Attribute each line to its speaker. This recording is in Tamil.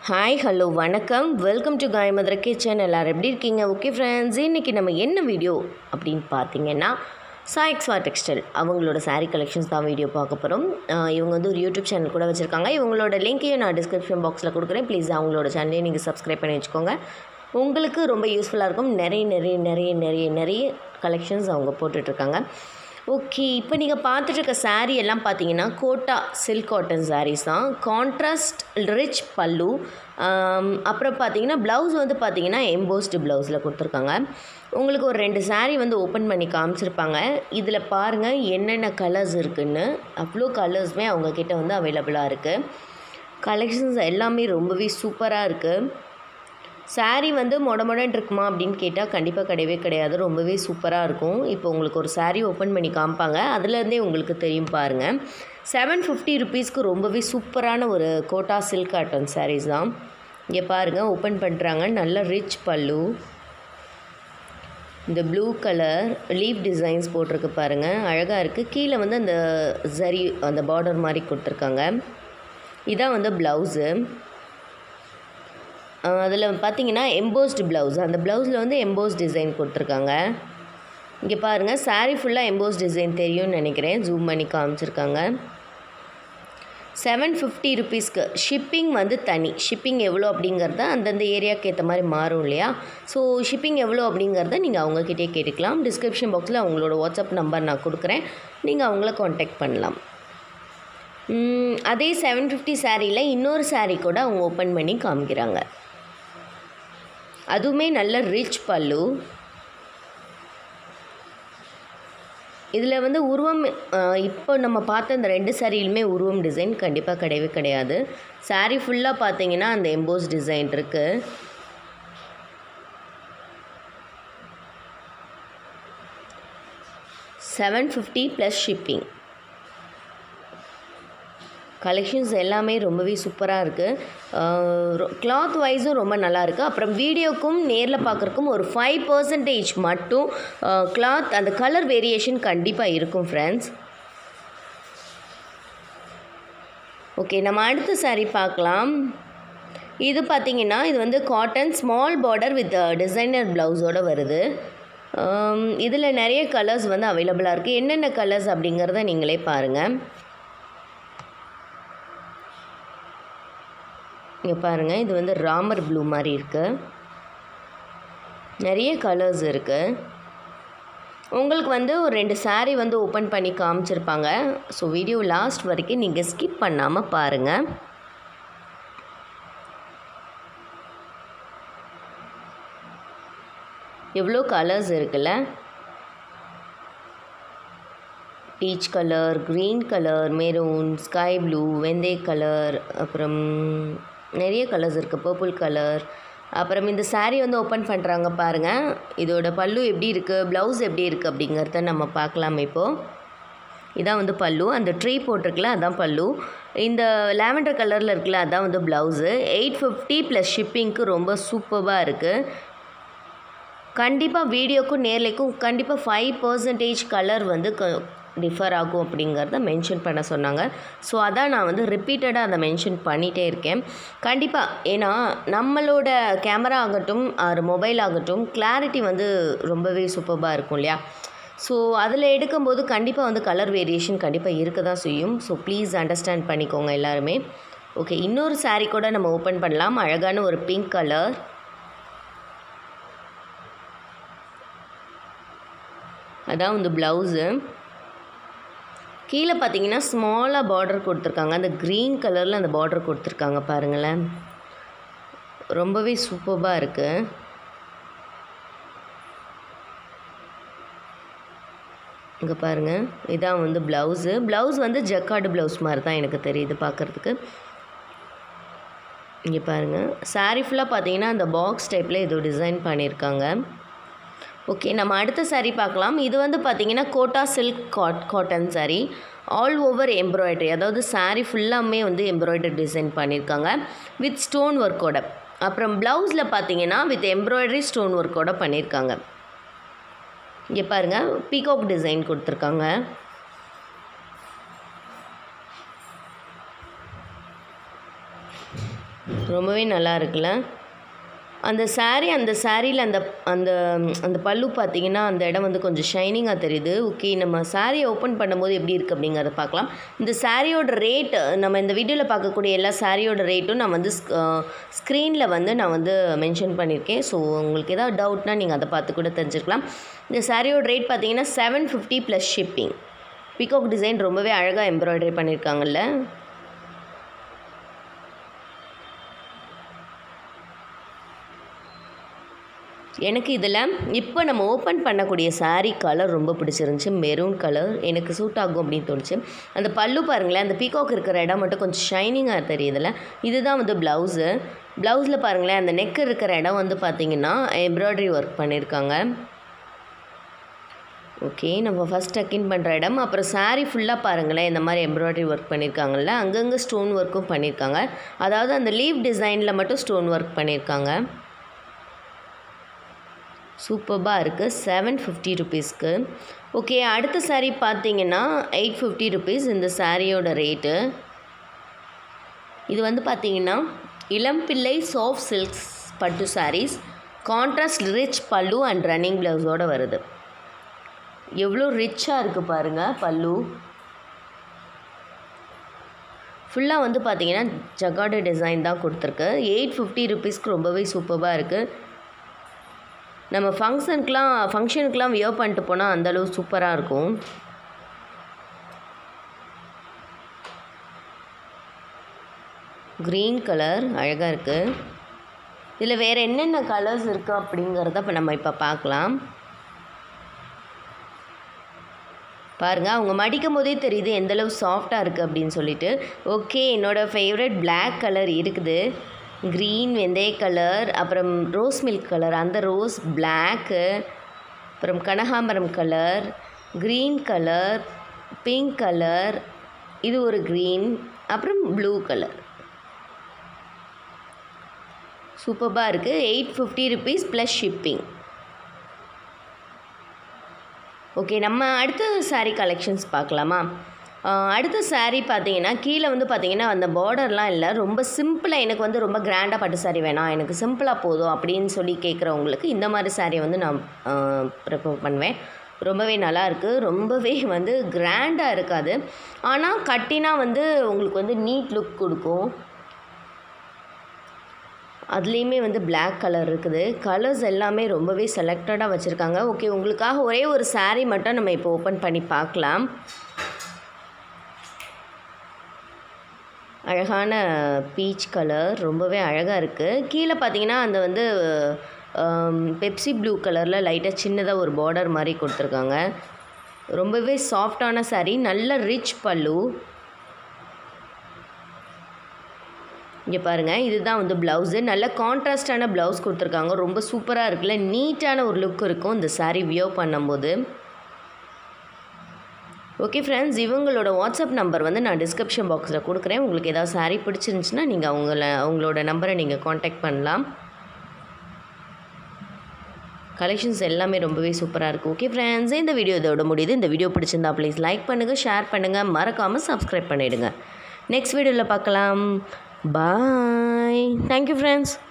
Speaker 1: ஹாய் ஹலோ வணக்கம், வெல்கம் டு காயமதுரை கிச்சன். எல்லோரும் எப்படி இருக்கீங்க? ஓகே ஃப்ரெண்ட்ஸ், இன்றைக்கி நம்ம என்ன வீடியோ அப்படின்னு பார்த்தீங்கன்னா, சாய்க்ஸ்வா டெக்ஸ்டைல் அவங்களோட சாரீ கலெக்ஷன்ஸ் தான் வீடியோ பார்க்க போகிறோம். இவங்க வந்து ஒரு யூடியூப் சேனல் கூட வச்சுருக்காங்க. இவங்களோட லிங்க்கையும் நான் டிஸ்கிரிப்ஷன் பாக்ஸில் கொடுக்குறேன். ப்ளீஸ் அவங்களோட சேனலையும் நீங்கள் சப்ஸ்கிரைப் பண்ணி வச்சுக்கோங்க. உங்களுக்கு ரொம்ப யூஸ்ஃபுல்லாக இருக்கும். நிறைய கலெக்ஷன்ஸ் அவங்க போட்டுட்ருக்காங்க. ஓகே, இப்போ நீங்கள் பார்த்துட்ருக்க சாரீ எல்லாம் பார்த்தீங்கன்னா கோட்டா சில்க் காட்டன் சாரீஸ் தான். கான்ட்ராஸ்ட் ரிச் பல்லு, அப்புறம் பார்த்தீங்கன்னா ப்ளவுஸ் வந்து பார்த்தீங்கன்னா எம்போஸ்டு ப்ளவுஸில் கொடுத்துருக்காங்க. உங்களுக்கு ஒரு 2 சாரீ வந்து ஓப்பன் பண்ணி காமிச்சிருப்பாங்க. இதில் பாருங்கள் என்னென்ன கலர்ஸ் இருக்குதுன்னு. அவ்வளோ கலர்ஸுமே அவங்கக்கிட்ட வந்து அவைலபிளாக இருக்குது. கலெக்ஷன்ஸ் எல்லாமே ரொம்பவே சூப்பராக இருக்குது. சாரீ வந்து மொடன்னு இருக்குமா அப்படின்னு கேட்டால் கண்டிப்பாக கிடையவே கிடையாது. ரொம்பவே சூப்பராக இருக்கும். இப்போ உங்களுக்கு ஒரு சாரீ ஓப்பன் பண்ணி காமிப்பாங்க, அதுலேருந்தே உங்களுக்கு தெரியும் பாருங்கள். 750 ருபீஸ்க்கு ரொம்பவே சூப்பரான ஒரு கோட்டா சில்க் காட்டன் சாரீஸ் தான். இங்கே பாருங்கள், ஓப்பன் பண்ணுறாங்க. நல்ல ரிச் பல்லு, இந்த ப்ளூ கலர் லீஃப் டிசைன்ஸ் போட்டிருக்கு பாருங்கள், அழகாக இருக்குது. கீழே வந்து அந்த ஜரி அந்த பார்டர் மாதிரி கொடுத்துருக்காங்க. இதான் வந்து ப்ளவுஸு. அதில் பார்த்தீங்கன்னா எம்போஸ்டு ப்ளவுஸ், அந்த ப்ளவுஸில் வந்து எம்போஸ் டிசைன் கொடுத்துருக்காங்க. இங்கே பாருங்கள், சாரீ ஃபுல்லாக எம்போஸ் டிசைன் தெரியும்னு நினைக்கிறேன். ஜூம் பண்ணி காமிச்சிருக்காங்க. 750 ருபீஸ்க்கு. ஷிப்பிங் வந்து தனி. ஷிப்பிங் எவ்வளோ அப்படிங்கிறத அந்தந்த ஏரியாவுக்கு ஏற்ற மாதிரி மாறும் இல்லையா? ஸோ ஷிப்பிங் எவ்வளோ அப்படிங்கிறத நீங்கள் அவங்கக்கிட்டே கேட்டுக்கலாம். டிஸ்கிரிப்ஷன் பாக்ஸில் அவங்களோட வாட்ஸ்அப் நம்பர் நான் கொடுக்குறேன், நீங்கள் அவங்கள காண்டாக்ட் பண்ணலாம். அதே 750 சாரியில் இன்னொரு சாரீ கூட அவங்க ஓப்பன் பண்ணி காமிக்கிறாங்க. அதுவுமே நல்ல ரிச் பல்லு. இதில் வந்து உருவம், இப்போ நம்ம பார்த்த இந்த 2 சாரியிலுமே உருவம் டிசைன் கண்டிப்பாக கிடையவே கிடையாது. சாரீ ஃபுல்லாக பார்த்தீங்கன்னா அந்த எம்போஸ் டிசைன் இருக்குது. $750 + ஷிப்பிங். கலெக்ஷன்ஸ் எல்லாமே ரொம்பவே சூப்பராக இருக்குது. கிளாத் வைஸும் ரொம்ப நல்லாயிருக்கு. அப்புறம் வீடியோக்கும் நேரில் பார்க்குறக்கும் ஒரு 5% மட்டும் கிளாத் அந்த கலர் வேரியேஷன் கண்டிப்பாக இருக்கும் ஃப்ரெண்ட்ஸ். ஓகே, நம்ம அடுத்த சாரீ பார்க்கலாம். இது பார்த்திங்கன்னா இது வந்து cotton small border with designer ப்ளவுஸோடு வருது. இதில் நிறைய கலர்ஸ் வந்து அவைலபிளாக இருக்குது. என்னென்ன கலர்ஸ் அப்படிங்கிறத நீங்களே பாருங்கள். இங்கே பாருங்கள், இது வந்து ராமர் ப்ளூ மாதிரி இருக்குது. நிறைய கலர்ஸ் இருக்குது. உங்களுக்கு வந்து ஒரு 2 சாரீ வந்து ஓப்பன் பண்ணி காமிச்சிருப்பாங்க. ஸோ வீடியோ லாஸ்ட் வரைக்கும் நீங்கள் ஸ்கிப் பண்ணாமல் பாருங்கள். எவ்வளோ கலர்ஸ் இருக்குல்ல? Peach colour, green colour, maroon, sky blue, வெந்தய கலர், அப்புறம் நிறைய கலர்ஸ் இருக்குது. Purple colour. அப்புறம் இந்த சாரீ வந்து ஓப்பன் பண்ணுறாங்க பாருங்கள். இதோட பல்லு எப்படி இருக்குது, ப்ளவுஸ் எப்படி இருக்குது அப்படிங்கிறத நம்ம பார்க்கலாம். இப்போது இதான் வந்து பல்லு. அந்த ட்ரீ போட்டிருக்குல அதான் பல்லு. இந்த லாவெண்டர் கலரில் இருக்குல்ல அதான் வந்து ப்ளவுஸு. 850 + ஷிப்பிங்க்கு ரொம்ப சூப்பராக இருக்குது. கண்டிப்பாக வீடியோக்கும் நேர்லைக்கும் கண்டிப்பாக 5% கலர் வந்து டிஃபர் ஆகும் அப்படிங்கிறத மென்ஷன் பண்ண சொன்னாங்க. ஸோ அதான் நான் வந்து ரிப்பீட்டடாக அதை மென்ஷன் பண்ணிகிட்டே இருக்கேன். கண்டிப்பாக, ஏன்னா நம்மளோட கேமரா ஆகட்டும் ஒரு மொபைல் ஆகட்டும் கிளாரிட்டி வந்து ரொம்பவே சூப்பராக இருக்கும் இல்லையா? ஸோ அதில் எடுக்கும்போது கண்டிப்பாக வந்து கலர் வேரியேஷன் கண்டிப்பாக இருக்க தான் செய்யும். ஸோ ப்ளீஸ் அண்டர்ஸ்டாண்ட் பண்ணிக்கோங்க எல்லாருமே. ஓகே, இன்னொரு சாரீ கூட நம்ம ஓப்பன் பண்ணலாம். அழகான ஒரு பிங்க் கலர். அதான் வந்து ப்ளவுஸு. கீழே பார்த்தீங்கன்னா ஸ்மாலாக பார்டர் கொடுத்துருக்காங்க. அந்த க்ரீன் கலரில் அந்த பார்டர் கொடுத்துருக்காங்க பாருங்களேன். ரொம்பவே சூப்பராக இருக்குது. இங்கே பாருங்கள், இதான் வந்து ப்ளவுஸு. ப்ளவுஸ் வந்து ஜக்கார்டு ப்ளவுஸ் மாதிரி தான் எனக்கு தெரியுது பார்க்குறதுக்கு. இங்கே பாருங்கள், சாரீ ஃபுல்லாக பார்த்தீங்கன்னா அந்த பாக்ஸ் டைப்பில் ஏதோ டிசைன் பண்ணியிருக்காங்க. ஓகே, நம்ம அடுத்த சாரீ பார்க்கலாம். இது வந்து பார்த்திங்கன்னா Kota silk cotton sari. All over embroidery, அதாவது சாரீ ஃபுல்லாமே வந்து எம்ப்ராய்டரி டிசைன் பண்ணியிருக்காங்க வித் ஸ்டோன் ஒர்க்கோட. அப்புறம் ப்ளவுஸில் பார்த்தீங்கன்னா வித் எம்ப்ராய்டரி ஸ்டோன் ஒர்க்கோட பண்ணியிருக்காங்க. இங்கே பாருங்கள், பீகாக் டிசைன் கொடுத்துருக்காங்க. ரொம்பவே நல்லா இருக்குல்ல. அந்த சாரியில் அந்த அந்த அந்த பல்லு பார்த்தீங்கன்னா அந்த இடம் வந்து கொஞ்சம் ஷைனிங்காக தெரியுது. ஓகே, நம்ம சாரியை ஓப்பன் பண்ணும்போது எப்படி இருக்குது அப்படிங்கிறத பார்க்கலாம். இந்த சாரியோட ரேட், நம்ம இந்த வீடியோவில் பார்க்கக்கூடிய எல்லா சாரியோட ரேட்டும் நான் வந்து ஸ்க்ரீனில் வந்து நான் வந்து மென்ஷன் பண்ணியிருக்கேன். ஸோ உங்களுக்கு ஏதாவது டவுட்னால் நீங்கள் அதை பார்த்து கூட தெரிஞ்சுக்கலாம். இந்த சாரியோட ரேட் பார்த்தீங்கன்னா 750 ப்ளஸ் ஷிப்பிங். பீகாக் டிசைன் ரொம்பவே அழகாக எம்ப்ராய்டரி பண்ணியிருக்காங்கல்ல. எனக்கு இதில் இப்போ நம்ம ஓப்பன் பண்ணக்கூடிய சாரீ கலர் ரொம்ப பிடிச்சிருந்துச்சி. மெரூன் கலர் எனக்கு சூட் ஆகும் அப்படின்னு தோணுச்சு. அந்த பல்லு பாருங்களேன், அந்த பீகாக் இருக்கிற இடம் மட்டும் கொஞ்சம் ஷைனிங்காக தெரியுதுல்ல. இதுதான் வந்து ப்ளவுஸில் பாருங்களேன், அந்த நெக் இருக்கிற இடம் வந்து பார்த்திங்கன்னா எம்ப்ராய்டரி ஒர்க் பண்ணியிருக்காங்க. ஓகே, நம்ம ஃபஸ்ட் டக்கின் பண்ணுற இடம். அப்புறம் சாரீ ஃபுல்லாக பாருங்களேன், இந்த மாதிரி எம்ப்ராய்டரி ஒர்க் பண்ணியிருக்காங்கல்ல. அங்கங்கே ஸ்டோன் ஒர்க்கும் பண்ணியிருக்காங்க. அதாவது அந்த லீவ் டிசைனில் மட்டும் ஸ்டோன் ஒர்க் பண்ணியிருக்காங்க. சூப்பராக இருக்குது. 750 ருபீஸ்க்கு. ஓகே, அடுத்த சாரீ பார்த்தீங்கன்னா 850 ருபீஸ் இந்த சாரியோட ரேட்டு. இது வந்து பார்த்தீங்கன்னா இளம்பிள்ளை சாஃப்ட் சில்க்ஸ் பட்டு சாரீஸ், கான்ட்ராஸ்ட் ரிச் பல்லு அண்ட் ரன்னிங் ப்ளவுஸோடு வருது. எவ்வளோ ரிச்சாக இருக்குது பாருங்கள் பல்லு. ஃபுல்லாக வந்து பார்த்தீங்கன்னா ஜகார்டு டிசைன் தான் கொடுத்துருக்கு. 850 ருபீஸ்க்கு ரொம்பவே சூப்பராக இருக்குது. நம்ம ஃபங்க்ஷனுக்கெலாம் வியர் பண்ணிட்டு போனால் அந்தளவு சூப்பராக இருக்கும். க்ரீன் கலர் அழகாக இருக்குது. இதில் வேறு என்னென்ன கலர்ஸ் இருக்குது அப்படிங்கிறத இப்போ பார்க்கலாம். பாருங்கள், அவங்க மடிக்கும் போதே தெரியுது எந்தளவு சாஃப்டாக இருக்குது அப்படின்னு சொல்லிட்டு. ஓகே, என்னோடய ஃபேவரட் பிளாக் கலர் இருக்குது. க்ரீன் வெந்தய கலர், அப்புறம் ரோஸ் மில்க் கலர், அந்த ரோஸ் பிளாக்கு, அப்புறம் கனகாம்பரம் colour, green colour, pink colour, இது ஒரு க்ரீன், அப்புறம் ப்ளூ கலர். சூப்பராக இருக்குது. 850 ருபீஸ் ப்ளஸ் ஷிப்பிங். ஓகே, நம்ம அடுத்த சாரீ கலெக்ஷன்ஸ் பார்க்கலாமா? அடுத்த சாரீ பார்த்தீங்கன்னா கீழே வந்து பார்த்தீங்கன்னா அந்த பார்டர்லாம் இல்லை, ரொம்ப சிம்பிளாக. எனக்கு வந்து ரொம்ப கிராண்டாக பட்டு சாரீ வேணாம், எனக்கு சிம்பிளாக போதும் அப்படின்னு சொல்லி கேட்குறவங்களுக்கு இந்த மாதிரி சாரீ வந்து நான் ப்ரிஃபர் பண்ணுவேன். ரொம்பவே நல்லாயிருக்கு. ரொம்பவே வந்து கிராண்டாக இருக்காது, ஆனால் கட்டினா வந்து உங்களுக்கு வந்து நீட் லுக் கொடுக்கும். அதுலேயுமே வந்து பிளாக் கலர் இருக்குது. கலர்ஸ் எல்லாமே ரொம்பவே செலக்டடாக வச்சுருக்காங்க. ஓகே, உங்களுக்காக ஒரே ஒரு சாரீ மட்டும் நம்ம இப்போ ஓப்பன் பண்ணி பார்க்கலாம். அழகான பீச் கலர், ரொம்பவே அழகாக இருக்குது. கீழே பார்த்தீங்கன்னா அந்த வந்து பெப்சி ப்ளூ கலரில் லைட்டாக சின்னதாக ஒரு பார்டர் மாதிரி கொடுத்துருக்காங்க. ரொம்பவே சாஃப்டான சாரீ, நல்ல ரிச் பல்லு. இங்கே பாருங்கள், இதுதான் வந்து ப்ளவுஸு. நல்ல கான்ட்ராஸ்டான ப்ளவுஸ் கொடுத்துருக்காங்க. ரொம்ப சூப்பராக இருக்குல்ல, நீட்டான ஒரு லுக் இருக்கும் இந்த சாரீ வியர் பண்ணும்போது. ஓகே ஃப்ரெண்ட்ஸ், இவங்களோட வாட்ஸ்அப் நம்பர் வந்து நான் டிஸ்கிரிப்ஷன் பாக்ஸில் கொடுக்குறேன். உங்களுக்கு ஏதாவது சாரீ பிடிச்சிருந்துச்சுன்னா நீங்கள் அவங்களோட நம்பரை நீங்கள் காண்டாக்ட் பண்ணலாம். கலெக்ஷன்ஸ் எல்லாமே ரொம்பவே சூப்பராக இருக்குது. ஓகே ஃப்ரெண்ட்ஸ், இந்த வீடியோ இதோட முடியுது. இந்த வீடியோ பிடிச்சிருந்தா ப்ளீஸ் லைக் பண்ணுங்கள், ஷேர் பண்ணுங்கள், மறக்காமல் சப்ஸ்கிரைப் பண்ணிவிடுங்க. நெக்ஸ்ட் வீடியோவில் பார்க்கலாம். பாய். Thank you friends.